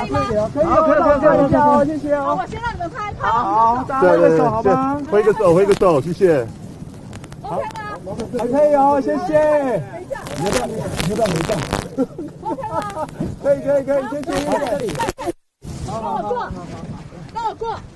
以吗？ 可以哦，谢谢哦。 我先让你们拍，拍好，大家挥个手好吗？ 挥个手，挥个手，谢谢。 ，OK 吗？ 还可以哦，谢谢。 你要不要没上 OK 吗？ 可以，先去一点。 让我过，让我过。